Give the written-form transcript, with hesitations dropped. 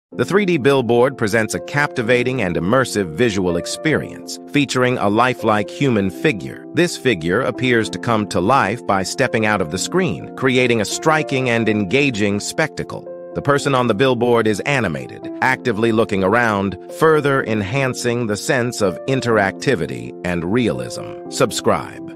The 3D billboard presents a captivating and immersive visual experience, featuring a lifelike human figure. This figure appears to come to life by stepping out of the screen, creating a striking and engaging spectacle. The person on the billboard is animated, actively looking around, further enhancing the sense of interactivity and realism. Subscribe.